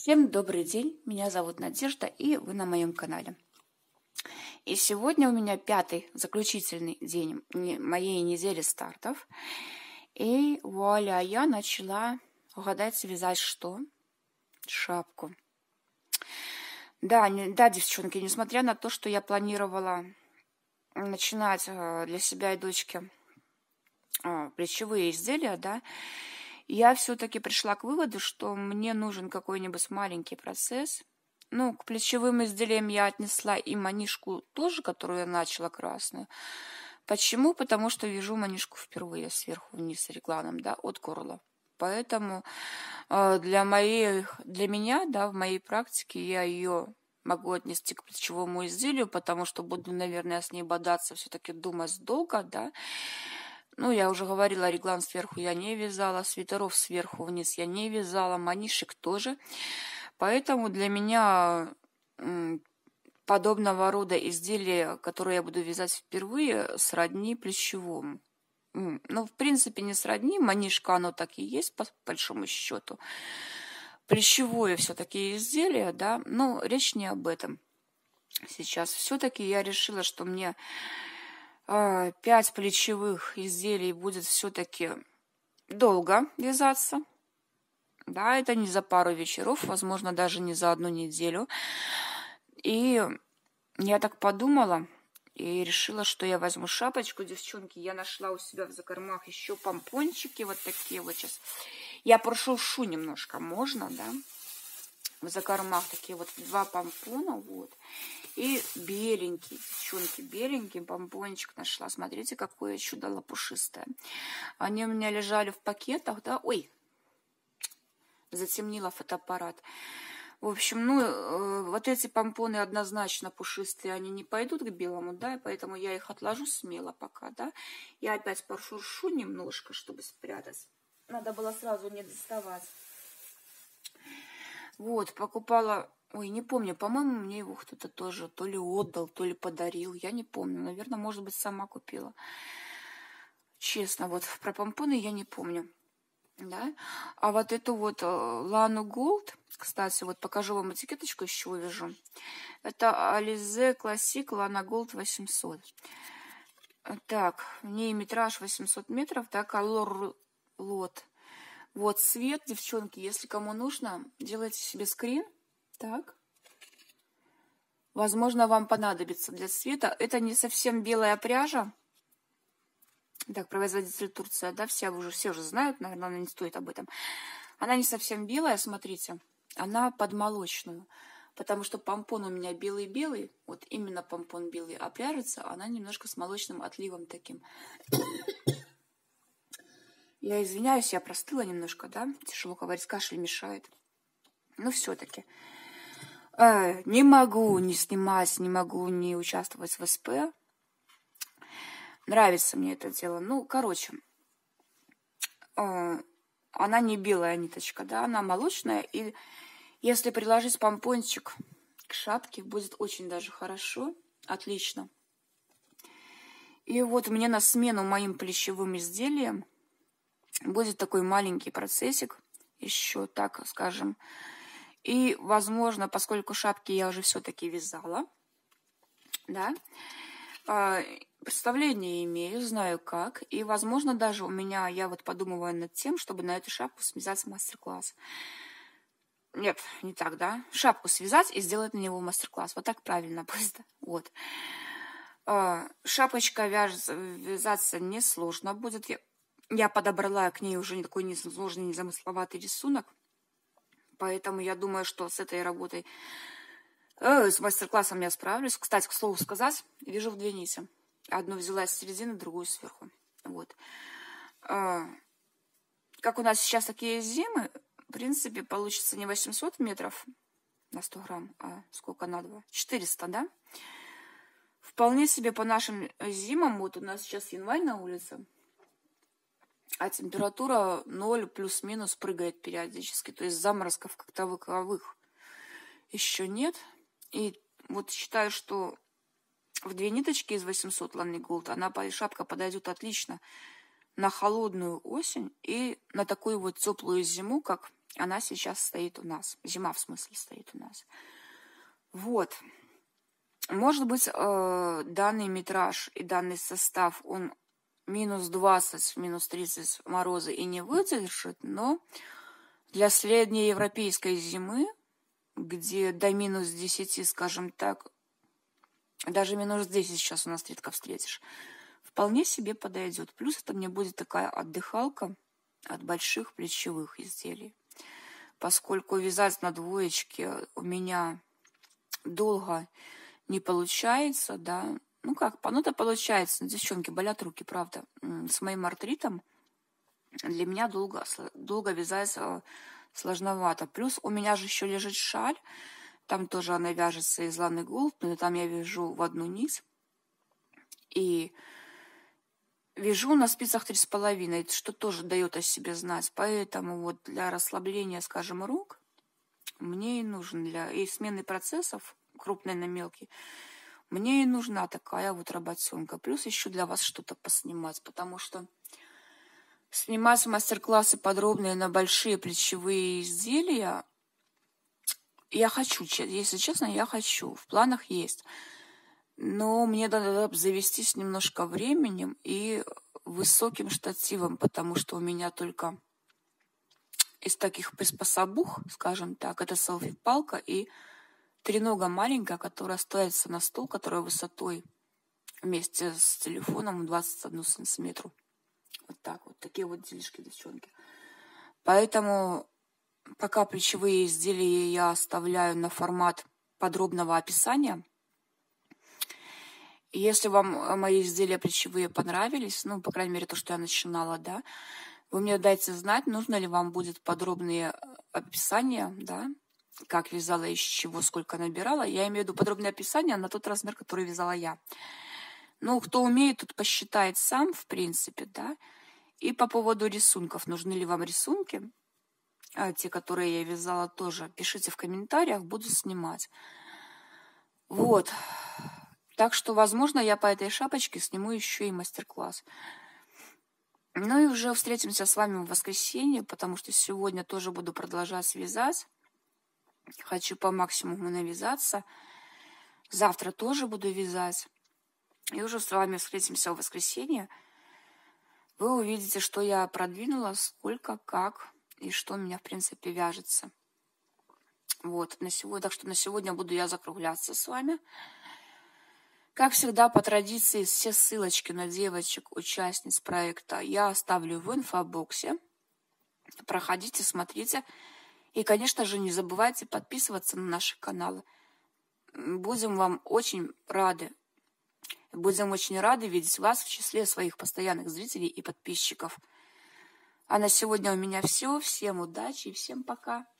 Всем добрый день, меня зовут Надежда, и вы на моем канале. И сегодня у меня пятый, заключительный день моей недели стартов. И вуаля, я начала, угадайте, вязать что? Шапку. Да, девчонки, несмотря на то, что я планировала начинать для себя и дочки плечевые изделия, да, я все-таки пришла к выводу, что мне нужен какой-нибудь маленький процесс. Ну, к плечевым изделиям я отнесла и манишку тоже, которую я начала красную. Почему? Потому что вяжу манишку впервые сверху вниз регланом, да, от горла. Поэтому для меня, да, в моей практике я ее могу отнести к плечевому изделию, потому что буду, наверное, с ней бодаться, все-таки думать долго, да. Ну, я уже говорила, реглан сверху я не вязала, свитеров сверху вниз я не вязала, манишек тоже. Поэтому для меня подобного рода изделия, которые я буду вязать впервые, сродни плечевому. Ну, в принципе, не сродни, манишка оно так и есть, по большому счету. Плечевое все-таки изделие, да, но речь не об этом сейчас. Все-таки я решила, что мне 5 плечевых изделий будет все-таки долго вязаться. Да, это не за пару вечеров, возможно, даже не за одну неделю. И я так подумала и решила, что я возьму шапочку. Девчонки, я нашла у себя в закромах еще помпончики вот такие вот сейчас. Я прошуршу немножко, можно, да? В закромах такие вот 2 помпона, вот. И беленький, девчонки, беленький помпончик нашла. Смотрите, какое чудо пушистое. Они у меня лежали в пакетах, да? Ой, затемнила фотоаппарат. В общем, ну, вот эти помпоны однозначно пушистые, они не пойдут к белому, да, и поэтому я их отложу смело пока, да. Я опять пошуршу немножко, чтобы спрятать. Надо было сразу не доставать. Вот, покупала... Ой, не помню, по-моему, мне его кто-то тоже то ли отдал, то ли подарил. Я не помню. Наверное, может быть, сама купила. Честно, вот про помпоны я не помню. Да? А вот эту вот Лану Голд, кстати, вот покажу вам этикеточку, из чего вяжу. Это Alize Classic Lana Gold 800. Так, в ней метраж 800 метров, да, колор лот. Вот цвет, девчонки, если кому нужно, делайте себе скрин. Так. Возможно, вам понадобится для цвета. Это не совсем белая пряжа. Так, производитель Турция, да, все уже знают, наверное, она не стоит об этом. Она не совсем белая, смотрите. Она под молочную. Потому что помпон у меня белый-белый. Вот именно помпон белый. А пряжется она немножко с молочным отливом таким. Я извиняюсь, я простыла немножко, да. Тяжело говорить, кашель мешает. Но все-таки. Не могу не снимать, не могу не участвовать в СП. Нравится мне это дело. Ну, короче, она не белая ниточка, да, она молочная. И если приложить помпончик к шапке, будет очень даже хорошо, отлично. И вот мне на смену моим плечевым изделиям будет такой маленький процессик, еще так скажем. И, возможно, поскольку шапки я уже все-таки вязала, да, представление имею, знаю как. И, возможно, даже у меня, я вот подумываю над тем, чтобы на эту шапку связать мастер-класс. Нет, не так, да. Шапку связать и сделать на него мастер-класс. Вот так правильно просто. Вот. Шапочка вязаться несложно будет. Я подобрала к ней уже такой несложный, незамысловатый рисунок. Поэтому я думаю, что с этой работой, с мастер-классом я справлюсь. Кстати, к слову сказать, вяжу в 2 нити. Одну взяла с середины, другую сверху. Вот. Как у нас сейчас такие зимы, в принципе, получится не 800 метров на 100 грамм, а сколько на 2? 400, да? Вполне себе по нашим зимам, вот у нас сейчас январь на улице, а температура 0 плюс-минус прыгает периодически. То есть заморозков как таковых еще нет. И вот считаю, что в 2 ниточки из 800 Lana Gold шапка подойдет отлично на холодную осень и на такую вот теплую зиму, как она сейчас стоит у нас. Зима, в смысле, стоит у нас. Вот. Может быть, данный метраж и данный состав, он минус 20, минус 30 морозы и не выдержит, но для среднеевропейской зимы, где до минус 10, скажем так, даже минус 10 сейчас у нас редко встретишь, вполне себе подойдет. Плюс это мне будет такая отдыхалка от больших плечевых изделий. Поскольку вязать на двоечке у меня долго не получается, да, ну это получается, девчонки, болят руки, правда. С моим артритом для меня долго вязать сложновато. Плюс у меня же еще лежит шаль, там тоже она вяжется из ланы голд, но там я вяжу в одну нить. И вяжу на спицах 3,5, что тоже дает о себе знать. Поэтому вот для расслабления, скажем, рук мне и нужен и смены процессов, крупной на мелкий, мне и нужна такая вот работенка. Плюс еще для вас что-то поснимать, потому что снимать мастер-классы подробные на большие плечевые изделия я хочу, если честно, я хочу. В планах есть. Но мне надо обзавестись немножко временем и высоким штативом, потому что у меня только из таких приспособух, скажем так, это селфи-палка и тренога маленькая, которая ставится на стол, которая высотой вместе с телефоном 21 сантиметру. Вот так вот, такие вот делишки, девчонки. Поэтому пока плечевые изделия я оставляю на формат подробного описания. И если вам мои изделия плечевые понравились, ну, по крайней мере, то, что я начинала, да, вы мне дайте знать, нужно ли вам будет подробные описания, да, как вязала, из чего, сколько набирала. Я имею в виду подробное описание на тот размер, который вязала я. Ну, кто умеет, тут посчитает сам, в принципе, да. И по поводу рисунков. Нужны ли вам рисунки? Те, которые я вязала, тоже пишите в комментариях, буду снимать. Вот. Так что, возможно, я по этой шапочке сниму еще и мастер-класс. Ну и уже встретимся с вами в воскресенье, потому что сегодня тоже буду продолжать вязать. Хочу по максимуму навязаться. Завтра тоже буду вязать. И уже с вами встретимся в воскресенье. Вы увидите, что я продвинула, сколько, как и что у меня, в принципе, вяжется. Вот, так что на сегодня буду я закругляться с вами. Как всегда, по традиции, все ссылочки на девочек, участниц проекта я оставлю в инфобоксе. Проходите, смотрите. И, конечно же, не забывайте подписываться на наши каналы. Будем вам очень рады. Будем очень рады видеть вас в числе своих постоянных зрителей и подписчиков. А на сегодня у меня все. Всем удачи и всем пока.